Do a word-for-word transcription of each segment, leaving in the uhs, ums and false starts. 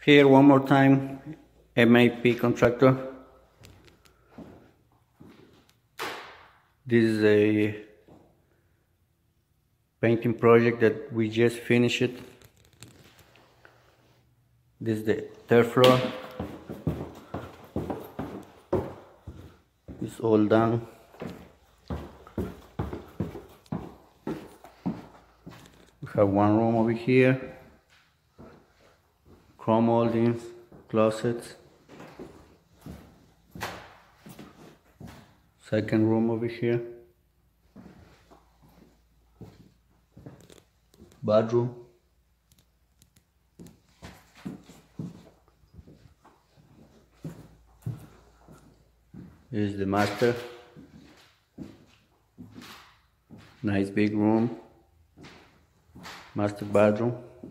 Here one more time, M A P contractor. This is a painting project that we just finished it. This is the third floor. It's all done. We have one room over here. Chrome moldings, closets. Second room over here. Bathroom. This is the master. Nice big room. Master bedroom.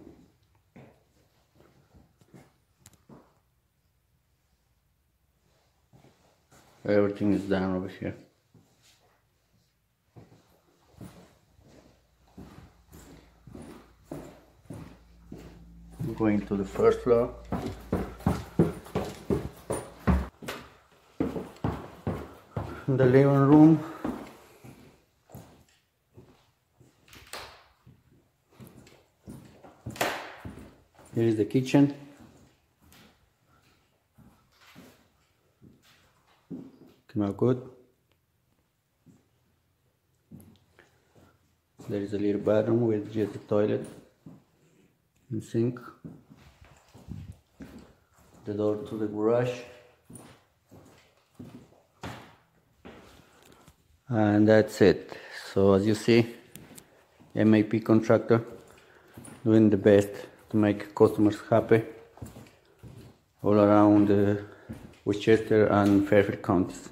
Everything is done over here. Going to the first floor. The living room. Here is the kitchen. Came out good. There is a little bathroom with just a toilet and sink. The door to the garage. And that's it. So as you see, M A P contractor doing the best to make customers happy all around uh, Westchester and Fairfield counties.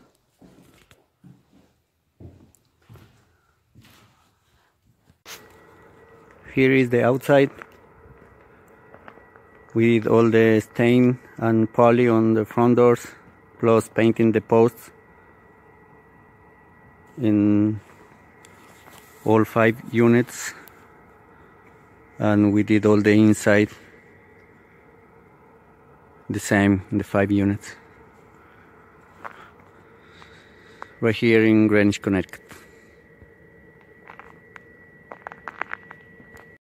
Here is the outside with all the stain and poly on the front doors, plus painting the posts in all five units, and we did all the inside the same in the five units right here in Greenwich, Connecticut.